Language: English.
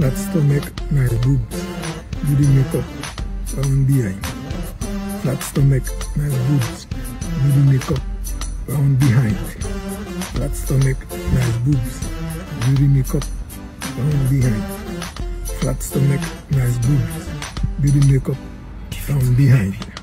Flat stomach, nice boobs, beauty makeup, round behind. Flat stomach, nice boobs, beauty makeup, round behind. Flat stomach, nice boobs, beauty makeup, round behind. Flat stomach, nice boobs, beauty makeup, round behind.